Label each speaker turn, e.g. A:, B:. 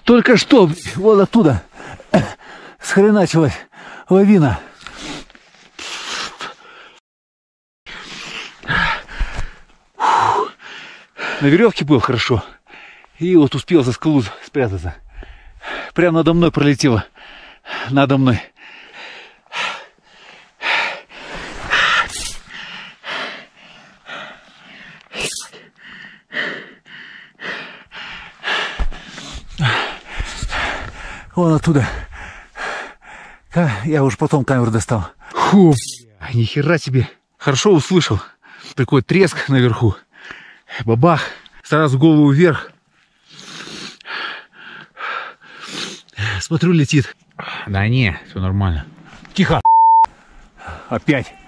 A: Только что вот оттуда схреначилась лавина. На веревке был хорошо. И вот успел за скалу спрятаться. Прямо надо мной пролетело. Надо мной. Вон оттуда. Я уже потом камеру достал. Фу, ни хера себе. Хорошо услышал. Такой треск наверху. Бабах. Сразу голову вверх. Смотрю, летит. Да не, все нормально. Тихо. Опять.